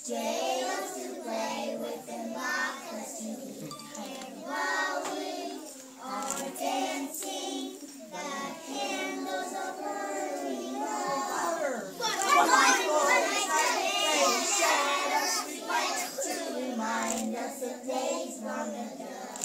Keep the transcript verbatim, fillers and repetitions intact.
Jay loves to play with the markers to be. And while we are dancing, the candles are burning low. One light they shed us reflect to remind us of days long ago.